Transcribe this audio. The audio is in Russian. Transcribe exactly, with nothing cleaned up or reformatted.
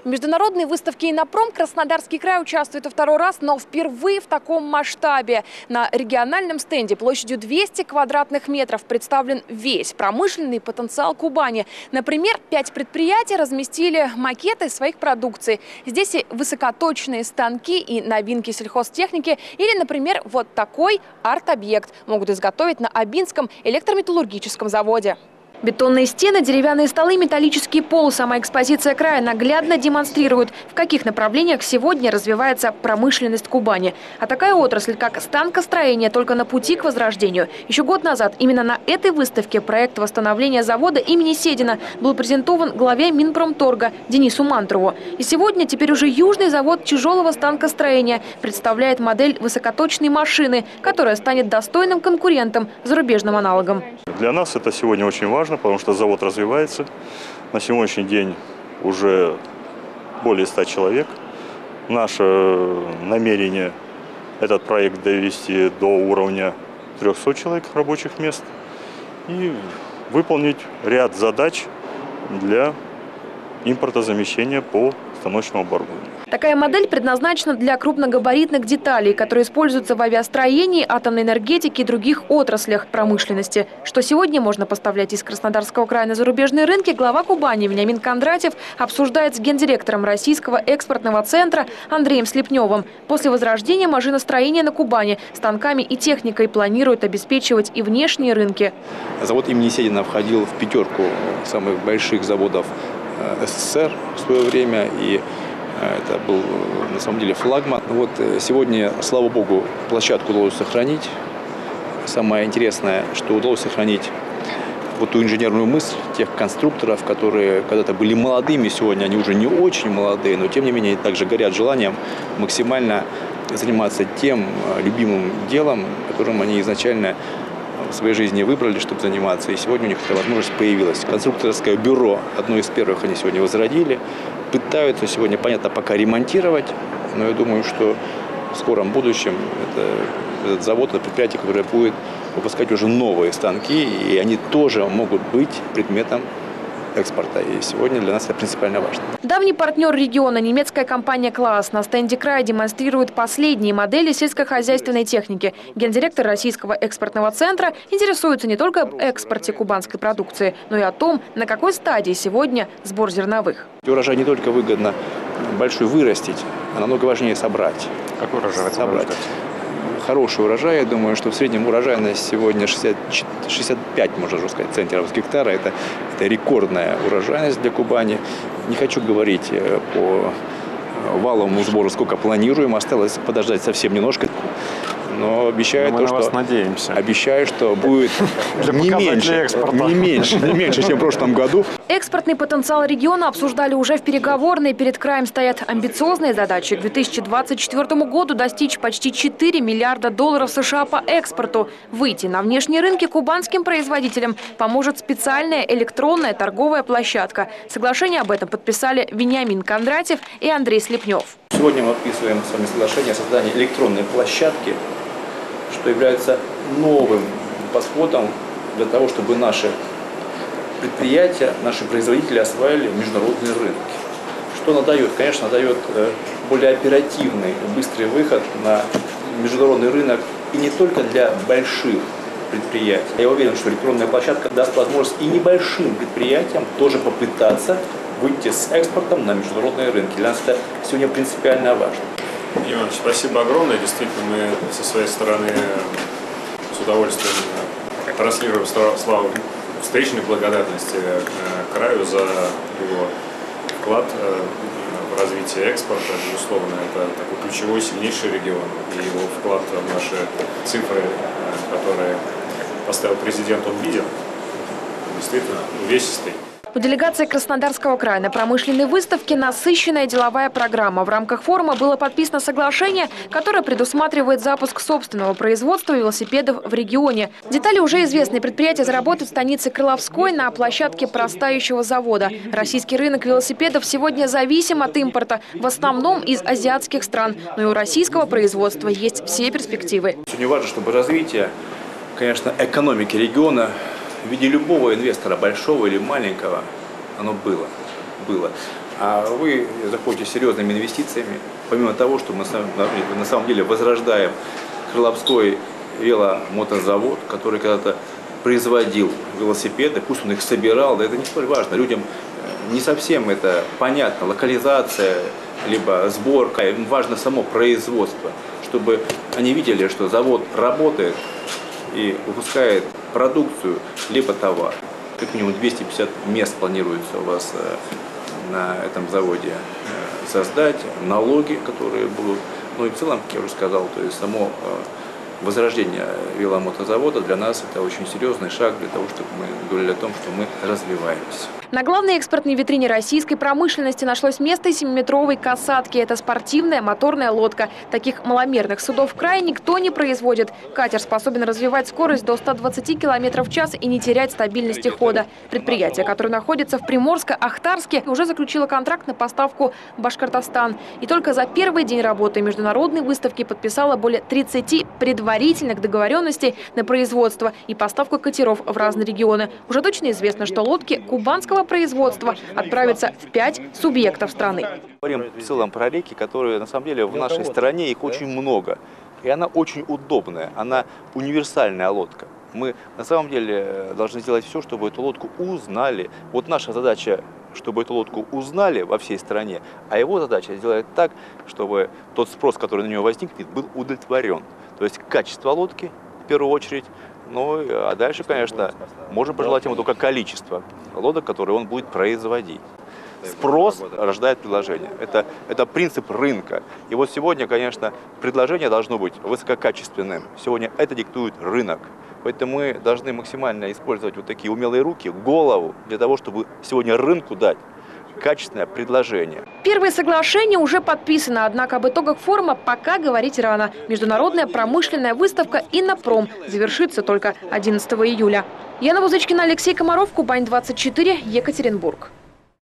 В международной выставке «Иннопром» Краснодарский край участвует во второй раз, но впервые в таком масштабе. На региональном стенде площадью двести квадратных метров представлен весь промышленный потенциал Кубани. Например, пять предприятий разместили макеты своих продукций. Здесь и высокоточные станки, и новинки сельхозтехники, или, например, вот такой арт-объект могут изготовить на Абинском электрометаллургическом заводе. Бетонные стены, деревянные столы, металлический пол. Сама экспозиция края наглядно демонстрирует, в каких направлениях сегодня развивается промышленность Кубани. А такая отрасль, как станкостроение, только на пути к возрождению. Еще год назад именно на этой выставке проект восстановления завода имени Седина был презентован главе Минпромторга Денису Мантурову. И сегодня теперь уже Южный завод тяжелого станкостроения представляет модель высокоточной машины, которая станет достойным конкурентом зарубежным аналогом. Для нас это сегодня очень важно, потому что завод развивается. На сегодняшний день уже более ста человек. Наше намерение этот проект довести до уровня трёхсот человек рабочих мест и выполнить ряд задач для импортозамещения по станочному оборудованию. Такая модель предназначена для крупногабаритных деталей, которые используются в авиастроении, атомной энергетике и других отраслях промышленности. Что сегодня можно поставлять из Краснодарского края на зарубежные рынки, глава Кубани Вениамин Кондратьев обсуждает с гендиректором Российского экспортного центра Андреем Слепневым. После возрождения машиностроения на Кубани станками и техникой планируют обеспечивать и внешние рынки. Завод имени Седина входил в пятерку самых больших заводов СССР в свое время, и это был на самом деле флагман. Вот сегодня, слава богу, площадку удалось сохранить. Самое интересное, что удалось сохранить вот ту инженерную мысль тех конструкторов, которые когда-то были молодыми, сегодня они уже не очень молодые, но тем не менее также горят желанием максимально заниматься тем любимым делом, которым они изначально в своей жизни выбрали, чтобы заниматься. И сегодня у них эта возможность появилась. Конструкторское бюро, одно из первых, они сегодня возродили. Пытаются сегодня, понятно, пока ремонтировать, но я думаю, что в скором будущем это, этот завод, это предприятие, которое будет выпускать уже новые станки, и они тоже могут быть предметом экспорта. И сегодня для нас это принципиально важно. Давний партнер региона, немецкая компания «Класс», на стенде края демонстрирует последние модели сельскохозяйственной техники. Гендиректор Российского экспортного центра интересуется не только об экспорте кубанской продукции, но и о том, на какой стадии сегодня сбор зерновых. Урожай не только выгодно большой вырастить, а намного важнее собрать. Какой урожай собрать? Хороший урожай, я думаю, что в среднем урожайность сегодня шестьдесят, шестьдесят пять, можно уже сказать, центнеров с гектара. Это, это рекордная урожайность для Кубани. Не хочу говорить по валовому сбору, сколько планируем. Осталось подождать совсем немножко. Но обещаю, мы то, на что, вас надеемся. Обещаю, что будет не меньше, не меньше, не меньше, чем в прошлом году. Экспортный потенциал региона обсуждали уже в переговорной. Перед краем стоят амбициозные задачи. К две тысячи двадцать четвёртому году достичь почти четырёх миллиардов долларов США по экспорту. Выйти на внешние рынки кубанским производителям поможет специальная электронная торговая площадка. Соглашение об этом подписали Вениамин Кондратьев и Андрей Слепнев. Сегодня мы подписываем с вами соглашение о создании электронной площадки, что является новым подходом для того, чтобы наши предприятия, наши производители осваивали международные рынки. Что она дает? Конечно, дает более оперативный, быстрый выход на международный рынок и не только для больших предприятий. Я уверен, что электронная площадка даст возможность и небольшим предприятиям тоже попытаться выйти с экспортом на международные рынки. Для нас это сегодня принципиально важно. Иванович, спасибо огромное. Действительно, мы со своей стороны с удовольствием транслируем славу встречной благодарности краю за его вклад в развитие экспорта. Безусловно, это такой ключевой, сильнейший регион. И его вклад в наши цифры, которые поставил президент, он виден. Действительно, увесистый. У делегации Краснодарского края на промышленной выставке насыщенная деловая программа. В рамках форума было подписано соглашение, которое предусматривает запуск собственного производства велосипедов в регионе. Детали уже известные. Предприятие заработает в станице Крыловской на площадке простающего завода. Российский рынок велосипедов сегодня зависим от импорта, в основном из азиатских стран. Но и у российского производства есть все перспективы. Сегодня важно, чтобы развитие, конечно, экономики региона в виде любого инвестора, большого или маленького, оно было. было. А вы заходите с серьезными инвестициями, помимо того, что мы на самом деле возрождаем Крыловской веломотозавод, который когда-то производил велосипеды, пусть он их собирал, да это не столь важно. Людям не совсем это понятно, локализация, либо сборка, им важно само производство, чтобы они видели, что завод работает и выпускает продукцию, либо товар. Как минимум двести пятьдесят мест планируется у вас на этом заводе создать, налоги, которые будут, ну и в целом, как я уже сказал, то есть само возрождение веломотозавода для нас это очень серьезный шаг для того, чтобы мы говорили о том, что мы развиваемся. На главной экспортной витрине российской промышленности нашлось место семиметровой касатки. Это спортивная моторная лодка. Таких маломерных судов в крае никто не производит. Катер способен развивать скорость до ста двадцати километров в час и не терять стабильности хода. Предприятие, которое находится в Приморско-Ахтарске, уже заключило контракт на поставку в Башкортостан. И только за первый день работы международной выставки подписало более тридцати предварительных договоренностей на производство и поставку катеров в разные регионы. Уже точно известно, что лодки кубанского производства отправятся в пять субъектов страны. Говорим в целом про реки, которые на самом деле в нашей стране их очень много. И она очень удобная, она универсальная лодка. Мы на самом деле должны сделать все, чтобы эту лодку узнали. Вот наша задача, чтобы эту лодку узнали во всей стране, а его задача сделать так, чтобы тот спрос, который на нее возникнет, был удовлетворен. То есть качество лодки в первую очередь. Ну, а дальше, конечно, можно пожелать ему только количество лодок, которые он будет производить. Спрос рождает предложение. Это, это принцип рынка. И вот сегодня, конечно, предложение должно быть высококачественным. Сегодня это диктует рынок. Поэтому мы должны максимально использовать вот такие умелые руки, голову, для того, чтобы сегодня рынку дать качественное предложение. Первые соглашения уже подписаны, однако об итогах форума пока говорить рано. Международная промышленная выставка «Иннопром» завершится только одиннадцатого июля. Яна Бузычкина, Алексей Комаров, Кубань двадцать четыре, Екатеринбург.